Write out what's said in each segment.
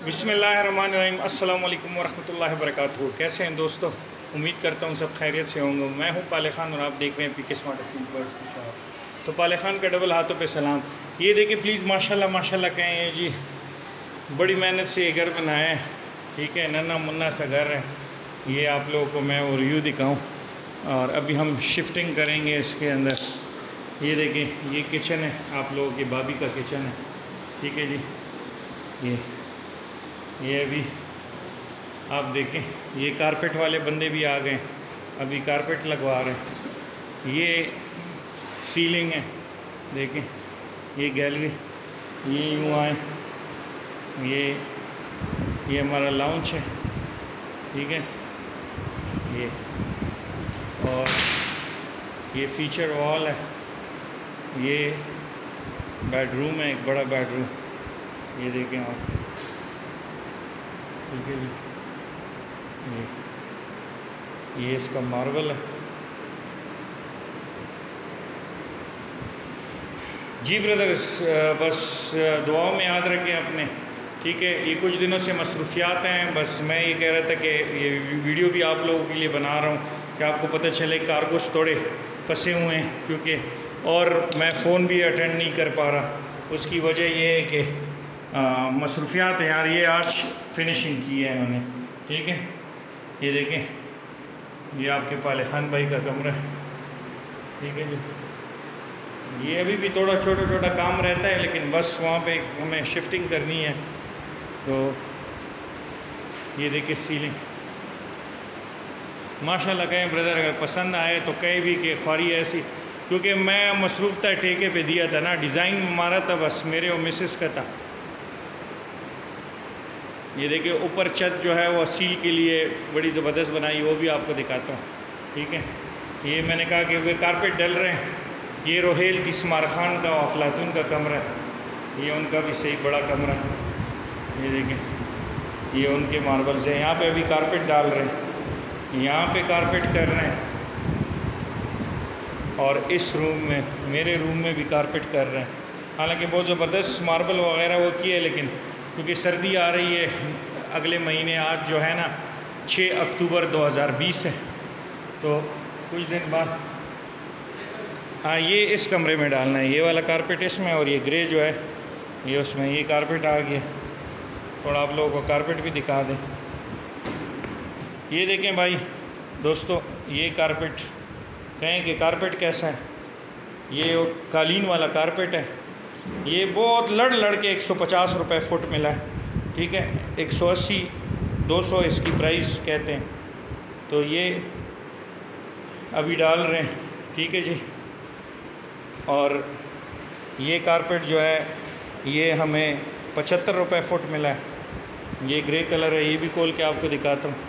बिस्मिल्लाहिर्रहमानिर्रहीम। अस्सलाम वालेकुम वरहमतुल्लाहि वबरकातुहू। कैसे हैं दोस्तों? उम्मीद करता हूँ सब खैरियत से होंगे। मैं हूँ पाले खान और आप देख रहे हैं पीके स्मार्ट बर्ड्स की शॉप। तो पाले खान का डबल हाथों पे सलाम। ये देखिए प्लीज़ माशाल्लाह माशाल्लाह कहें जी, बड़ी मेहनत से ये घर बनाया है। ठीक है, नन्ना मुन्ना सा घर है। ये आप लोगों को मैं वो रिव्यू दिखाऊँ और अभी हम शिफ्टिंग करेंगे इसके अंदर। ये देखें, ये किचन है, आप लोगों की भाभी का किचन है। ठीक है जी, ये अभी आप देखें, ये कारपेट वाले बंदे भी आ गए, अभी कारपेट लगवा रहे हैं। ये सीलिंग है, देखें, ये गैलरी, ये यूँ आए, ये हमारा लाउंज है। ठीक है, ये और ये फीचर वॉल है। ये बेडरूम है, एक बड़ा बेडरूम, ये देखें आप। ठीक है जी, ये इसका मार्बल है जी। ब्रदर्स, बस दुआओं में याद रखें अपने। ठीक है, ये कुछ दिनों से मसरूफियात हैं। बस मैं ये कह रहा था कि ये वीडियो भी आप लोगों के लिए बना रहा हूँ कि आपको पता चले कार्गोस थोड़े फंसे हुए हैं, क्योंकि और मैं फ़ोन भी अटेंड नहीं कर पा रहा। उसकी वजह ये है कि मसरूफियात हैं यार। ये आज फिनिशिंग की है इन्होंने। ठीक है, ये देखें, ये आपके पाले खान भाई का कमरा है। ठीक है जी, ये अभी भी थोड़ा छोटा छोटा काम रहता है, लेकिन बस वहाँ पे हमें शिफ्टिंग करनी है। तो ये देखिए सीलिंग, माशाल्लाह कहें ब्रदर, अगर पसंद आए तो कहीं भी कि ख्वारी ऐसी, क्योंकि मैं मसरूफ़ था, ठेके पे दिया था ना, डिज़ाइन हमारा था, बस मेरे और मिसेस का था। ये देखिए ऊपर छत जो है वो सील के लिए बड़ी ज़बरदस्त बनाई, वो भी आपको दिखाता हूँ। ठीक है, ये मैंने कहा कि वे कारपेट डल रहे हैं। ये रोहेल तिस्मार खान का अफलातून का कमरा है, ये उनका भी सही बड़ा कमरा है। ये देखें, ये उनके मार्बल्स हैं। यहाँ पे अभी कारपेट डाल रहे हैं, यहाँ पे कारपेट कर रहे हैं, और इस रूम में, मेरे रूम में भी कारपेट कर रहे हैं। हालांकि बहुत ज़बरदस्त मार्बल वगैरह वो किए, लेकिन क्योंकि सर्दी आ रही है अगले महीने, आज जो है ना 6 अक्टूबर 2020 है, तो कुछ दिन बाद, हाँ, ये इस कमरे में डालना है, ये वाला कारपेट इसमें, और ये ग्रे जो है ये उसमें। ये कारपेट आ गया, थोड़ा आप लोगों को कारपेट भी दिखा दें। ये देखें भाई दोस्तों, ये कारपेट, कहें कि कारपेट कैसा है, ये कालीन वाला कारपेट है। ये बहुत लड़ के 150 रुपये फुट मिला है। ठीक है, 180 200 इसकी प्राइस कहते हैं। तो ये अभी डाल रहे हैं। ठीक है जी, और ये कारपेट जो है ये हमें 75 रुपये फुट मिला है। ये ग्रे कलर है, ये भी खोल के आपको दिखाता हूँ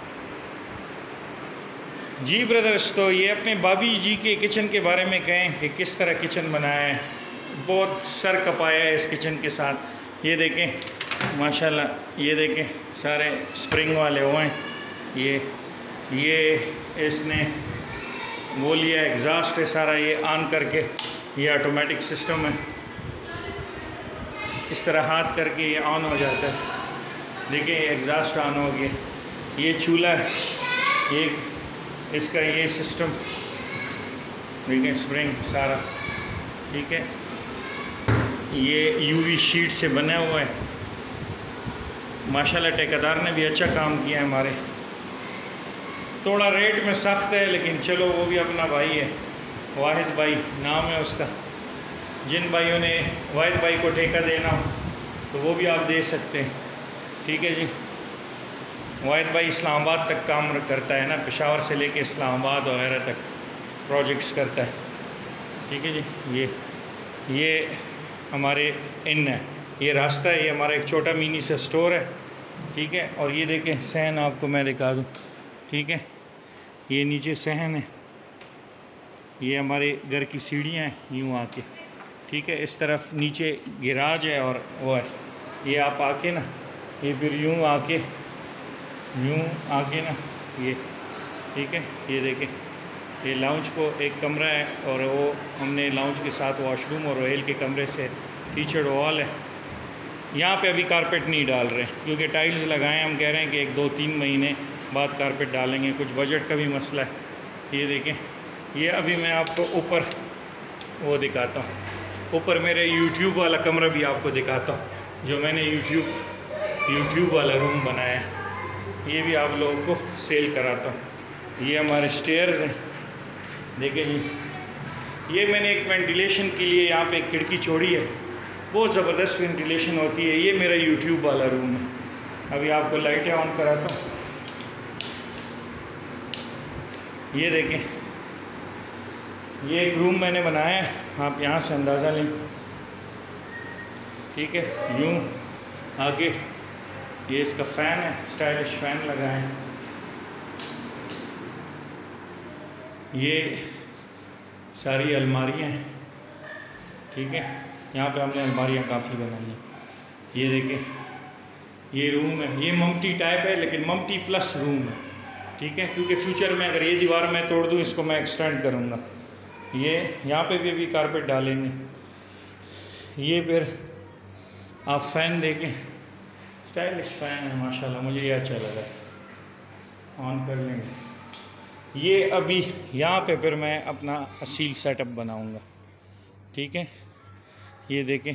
जी। ब्रदर्स, तो ये अपने भाभी जी के किचन के बारे में कहें कि किस तरह किचन बनाया है। बहुत सर कपाया है इस किचन के साथ। ये देखें माशाल्लाह, ये देखें सारे स्प्रिंग वाले हुए हैं। ये इसने वो लिया, एग्जॉस्ट है सारा, ये ऑन करके, ये ऑटोमेटिक सिस्टम है। इस तरह हाथ करके ये ऑन हो जाता है। देखिए एग्जॉस्ट ऑन हो गया। ये चूल्हा है, ये इसका ये सिस्टम देखिए, स्प्रिंग सारा। ठीक है, ये यूवी शीट से बना हुआ है। माशाल्लाह ठेकेदार ने भी अच्छा काम किया है हमारे। थोड़ा रेट में सख्त है, लेकिन चलो वो भी अपना भाई है, वाहिद भाई नाम है उसका। जिन भाइयों ने वाहिद भाई को ठेका देना हो तो वो भी आप दे सकते हैं। ठीक है जी, वाहिद भाई इस्लामाबाद तक काम करता है ना, पेशावर से लेके इस्लामाबाद वगैरह तक प्रोजेक्ट्स करता है। ठीक है जी, ये हमारे इन है, ये रास्ता है, ये हमारा एक छोटा मिनी सा स्टोर है। ठीक है, और ये देखें सहन, आपको मैं दिखा दूँ। ठीक है, ये नीचे सहन है, ये हमारे घर की सीढ़ियाँ हैं यूँ आके। ठीक है, इस तरफ नीचे गिराज है और वो है, ये आप आके ना, ये फिर यूँ आके ना ये। ठीक है, ये देखें, ये लाउंज को एक कमरा है, और वो हमने लाउंज के साथ वॉशरूम और रोहेल के कमरे से फीचर्ड वॉल है। यहाँ पे अभी कारपेट नहीं डाल रहे क्योंकि टाइल्स लगाएं, हम कह रहे हैं कि 1-2-3 महीने बाद कारपेट डालेंगे, कुछ बजट का भी मसला है। ये देखें, ये अभी मैं आपको ऊपर वो दिखाता हूँ, ऊपर मेरे यूट्यूब वाला कमरा भी आपको दिखाता हूँ, जो मैंने यूट्यूब वाला रूम बनाया है, ये भी आप लोगों को सेल कराता हूँ। ये हमारे स्टेयर्स हैं, देखें ये मैंने एक वेंटिलेशन के लिए यहाँ पे एक खिड़की छोड़ी है, बहुत ज़बरदस्त वेंटिलेशन होती है। ये मेरा यूट्यूब वाला रूम है। अभी आपको लाइटें ऑन कराता हूँ, ये देखें, ये एक रूम मैंने बनाया है, आप यहाँ से अंदाज़ा लें, ठीक है। यूँ आगे ये इसका फ़ैन है, स्टाइलिश फ़ैन लगा है। ये सारी अलमारियाँ हैं, ठीक है, यहाँ पे हमने अलमारियाँ काफ़ी बनाई हैं। ये देखें, ये रूम है, ये मम्टी टाइप है लेकिन मम्टी प्लस रूम है, ठीक है, क्योंकि फ्यूचर में अगर ये दीवार मैं तोड़ दूँ, इसको मैं एक्सटेंड करूँगा। ये यहाँ पे भी अभी कारपेट डालेंगे। ये फिर आप फ़ैन देखें, स्टाइलिश फ़ैन है माशाल्लाह, मुझे ये अच्छा लगा, ऑन कर लेंगे। ये अभी यहाँ पे फिर मैं अपना असील सेटअप बनाऊँगा, ठीक है। ये देखें,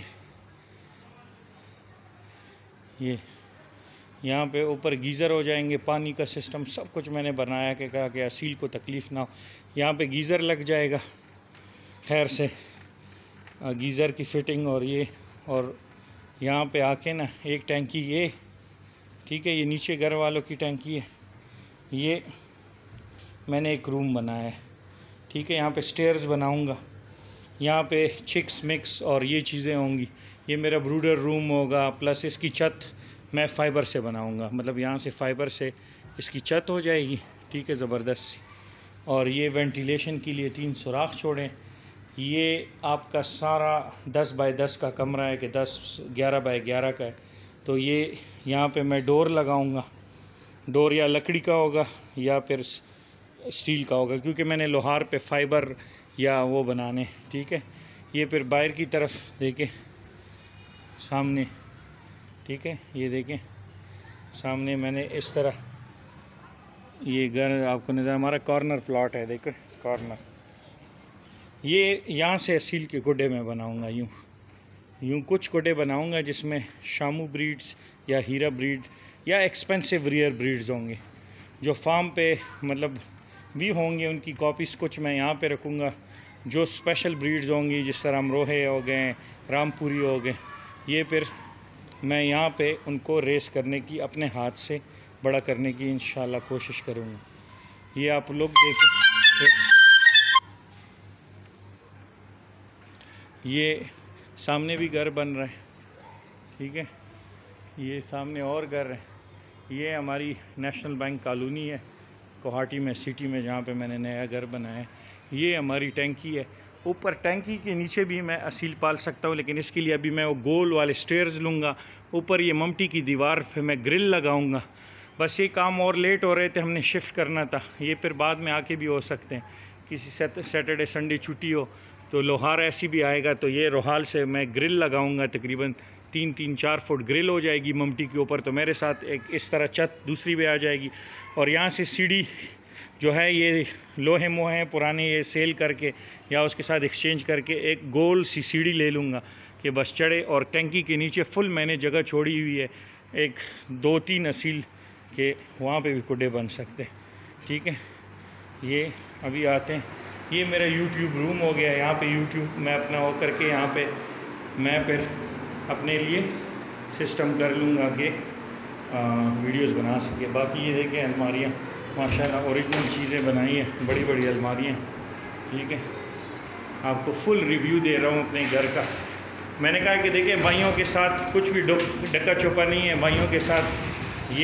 ये यहाँ पे ऊपर गीज़र हो जाएंगे, पानी का सिस्टम सब कुछ मैंने बनाया कि कहा कि असील को तकलीफ़ ना हो। यहाँ पे गीज़र लग जाएगा खैर से, गीज़र की फ़िटिंग, और यहाँ पे आके ना एक टैंकी ये, ठीक है, ये नीचे घर वालों की टैंकी है। ये मैंने एक रूम बनाया है, ठीक है। यहाँ पे स्टेयर्स बनाऊँगा, यहाँ पे चिक्स मिक्स और ये चीज़ें होंगी। ये मेरा ब्रूडर रूम होगा, प्लस इसकी छत मैं फ़ाइबर से बनाऊँगा, मतलब यहाँ से फ़ाइबर से इसकी छत हो जाएगी, ठीक है, ज़बरदस्त सी। और ये वेंटिलेशन के लिए 3 सुराख छोड़ें। ये आपका सारा 10 बाय 10 का कमरा है कि 11 बाय 11 का है, तो ये यहाँ पे मैं डोर लगाऊँगा। डोर या लकड़ी का होगा या फिर स्टील का होगा, क्योंकि मैंने लोहार पे फाइबर या वो बनाने, ठीक है। ये फिर बाहर की तरफ देखें सामने, ठीक है, ये देखें सामने मैंने इस तरह ये घर आपको नज़र, हमारा कॉर्नर प्लॉट है, देखो कॉर्नर। ये यहाँ से असील के गुड्डे में बनाऊँगा, यूँ कुछ गुड्डे बनाऊँगा जिसमें शामू ब्रीड्स या हीरा ब्रीड या एक्सपेंसिव रियर ब्रीड्स होंगे, जो फार्म पे मतलब भी होंगे, उनकी कॉपीज़ कुछ मैं यहाँ पे रखूँगा। जो स्पेशल ब्रीड्स होंगी, जिस तरह अमरोहे हो गए, रामपुरी हो गए, ये फिर मैं यहाँ पे उनको रेस करने की, अपने हाथ से बड़ा करने की इंशाल्लाह कोशिश करूँगा। ये आप लोग देखें, ये सामने भी घर बन रहा है, ठीक है, ये सामने और घर है। ये हमारी नेशनल बैंक कॉलोनी है गुवाहाटी में, सिटी में, जहाँ पे मैंने नया घर बनाया है। ये हमारी टैंकी है, ऊपर टैंकी के नीचे भी मैं असील पाल सकता हूँ, लेकिन इसके लिए अभी मैं वो गोल वाले स्टेयर्स लूँगा। ऊपर ये मम्टी की दीवार पे मैं ग्रिल लगाऊँगा। बस ये काम और लेट हो रहे थे, हमने शिफ्ट करना था, ये फिर बाद में आके भी हो सकते हैं, किसी सैटरडे संडे छुट्टी हो तो लोहार ऐसी भी आएगा, तो ये रोहाल से मैं ग्रिल लगाऊंगा। तकरीबन 3-4 फुट ग्रिल हो जाएगी मम्टी के ऊपर, तो मेरे साथ एक इस तरह छत दूसरी भी आ जाएगी। और यहाँ से सीढ़ी जो है, ये लोहे मोहे हैं पुराने, ये सेल करके या उसके साथ एक्सचेंज करके एक गोल सी सीढ़ी ले लूँगा कि बस चढ़े। और टैंकी के नीचे फुल मैंने जगह छोड़ी हुई है, एक 2-3 असील के, वहाँ पे भी कुड्डे बन सकते हैं, ठीक है। ये अभी आते हैं, ये मेरा यूट्यूब रूम हो गया। यहाँ पे यूट्यूब मैं अपना वो करके यहाँ पे मैं फिर अपने लिए सिस्टम कर लूँगा कि वीडियोस बना सके। बाकी ये देखें अलमारियाँ, माशाल्लाह ओरिजिनल चीज़ें बनाई हैं, बड़ी बड़ी अलमारियाँ, ठीक है। आपको फुल रिव्यू दे रहा हूँ अपने घर का। मैंने कहा कि देखें भाइयों के साथ कुछ भी डका चौपा नहीं है, भाइयों के साथ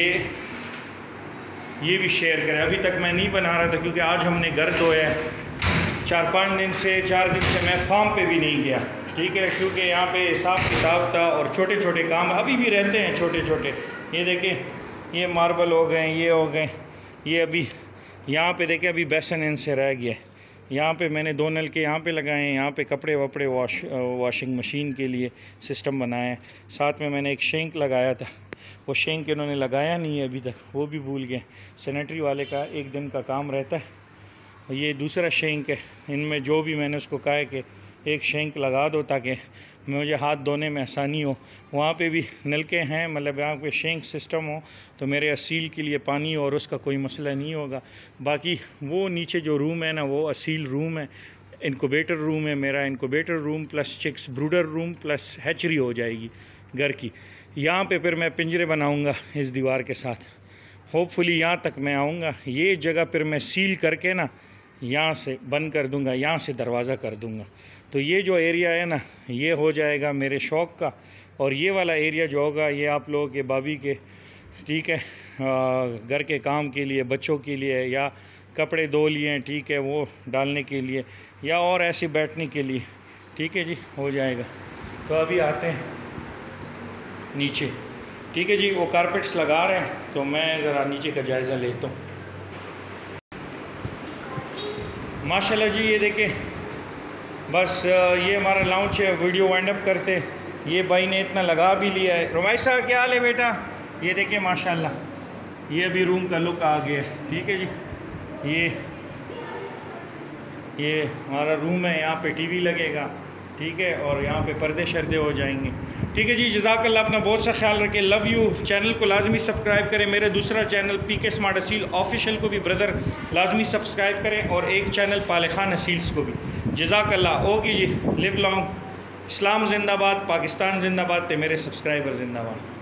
ये भी शेयर करें। अभी तक मैं नहीं बना रहा था क्योंकि आज हमने घर धोया है, 4 दिन से मैं फार्म पे भी नहीं गया, ठीक है, क्योंकि यहाँ पे हिसाब किताब था और छोटे छोटे काम अभी भी रहते हैं, छोटे छोटे। ये देखें, ये मार्बल हो गए, ये हो गए, ये अभी यहाँ पे देखें अभी बेसन इनसे रह गया, यहाँ पे मैंने 2 नल के यहाँ पे लगाए हैं, यहाँ पे कपड़े वपड़े वॉशिंग मशीन के लिए सिस्टम बनाया है। साथ में मैंने एक शेंक लगाया था, वो शेंक इन्होंने लगाया नहीं है अभी तक, वो भी भूल गए। सैनिटरी वाले का 1 दिन का काम रहता है। ये दूसरा शेंक है, इनमें जो भी मैंने उसको कहा है कि एक शेंक लगा दो ताकि मुझे हाथ धोने में आसानी हो। वहाँ पे भी नलके हैं, मतलब यहाँ पे शेंक सिस्टम हो तो मेरे असील के लिए पानी और उसका कोई मसला नहीं होगा। बाकी वो नीचे जो रूम है ना, वो असील रूम है, इनक्यूबेटर रूम है मेरा। Incubator room plus chicks brooder room plus hatchery हो जाएगी घर की। यहाँ पे फिर मैं पिंजरे बनाऊँगा इस दीवार के साथ, होपफुली यहाँ तक मैं आऊँगा। ये जगह फिर मैं सील करके ना यहाँ से बंद कर दूँगा, यहाँ से दरवाज़ा कर दूँगा। तो ये जो एरिया है ना, ये हो जाएगा मेरे शौक़ का। और ये वाला एरिया जो होगा ये आप लोगों के भाभी के, ठीक है, घर के काम के लिए, बच्चों के लिए, या कपड़े धो लिए हैं, ठीक है, वो डालने के लिए, या और ऐसे बैठने के लिए, ठीक है जी, हो जाएगा। तो अभी आते हैं नीचे, ठीक है जी। वो कारपेट्स लगा रहे हैं तो मैं ज़रा नीचे का जायज़ा लेता हूँ। माशाल्लाह जी, ये देखें, बस ये हमारा लाउंज है। वीडियो वाइंड अप करते हैं। ये भाई ने इतना लगा भी लिया है। रुमैसा क्या हाल है बेटा? ये देखें माशाल्लाह, ये अभी रूम का लुक आ गया है, ठीक है जी। ये हमारा रूम है, यहाँ पे टीवी लगेगा, ठीक है, और यहाँ पे पर्दे शर्दे हो जाएंगे, ठीक है जी। जज़ाकल्लाह, अपना बहुत सा ख्याल रखें, लव यू। चैनल को लाजमी सब्सक्राइब करें, मेरे दूसरा channel PK smart Aseel official को भी ब्रदर लाजमी सब्सक्राइब करें, और एक चैनल पाले खान असील्स को भी। जज़ाकल्लाह। ओके जी, लिव लॉन्ग, इस्लाम जिंदाबाद, पाकिस्तान जिंदाबाद, ते मेरे सब्सक्राइबर जिंदाबाद।